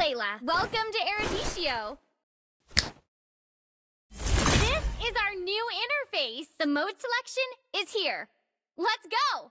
Layla. Welcome to Eruditio. This is our new interface. The mode selection is here. Let's go!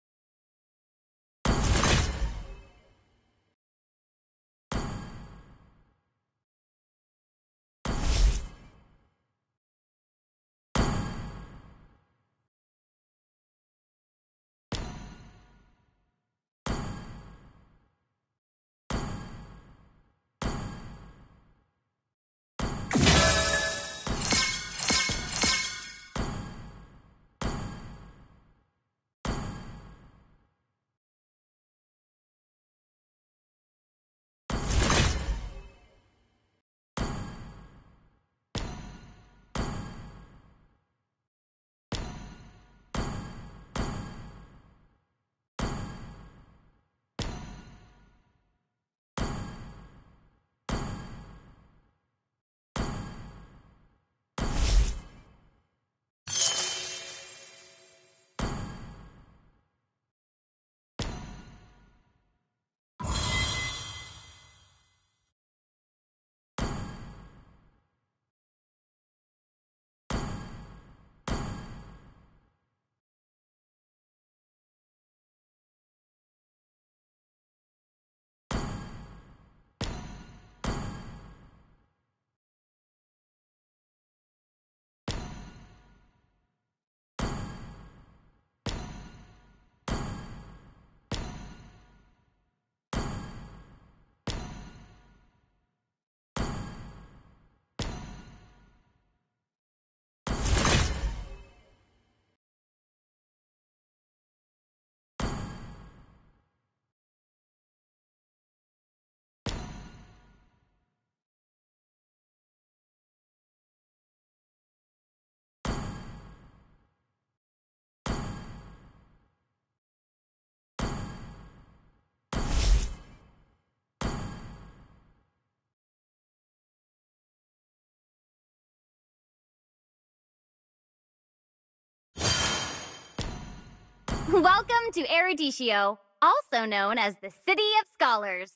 Welcome to Eruditio, also known as the City of Scholars.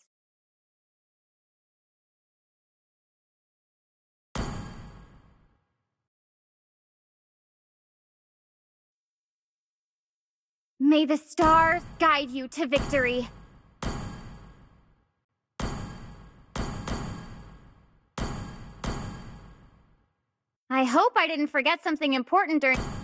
May the stars guide you to victory. I hope I didn't forget something important during...